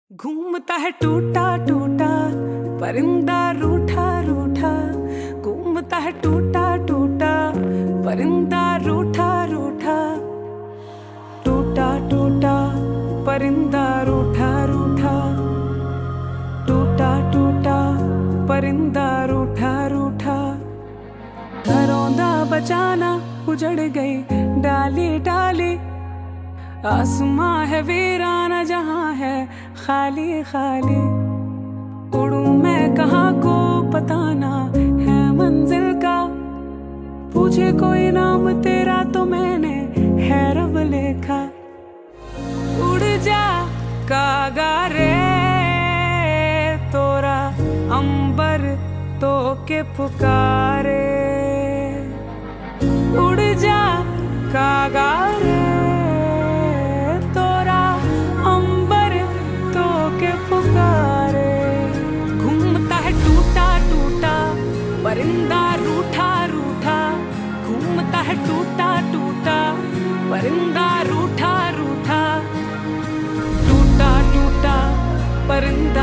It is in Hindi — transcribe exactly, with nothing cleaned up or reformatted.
घूमता है टूटा टूटा परिंदा रूठा रूठा, घूमता है टूटा टूटा परिंदा रूठा रूठा, टूटा टूटा परिंदा रूठा रूठा, टूटा टूटा परिंदा रूठा रूठा। घरों दा बचाना उजड़ गई डाली डाली, आसमां है वीराना जहां है खाली खाली। उड़ूं मैं कहाँ को पता ना है मंजिल का, पूछे कोई नाम तेरा तो मैंने है रब लिखा। उड़ जा कागा रे तोरा अंबर तो के पुकारे, उड़ जा कागा रे तोरा अंबर तो के पुकारे। घूमता है टूटा टूटा परिंदा रूठा रूठा, घूमता है टूटा टूटा परिंदा रूठा रूठा, टूटा टूटा परिंदा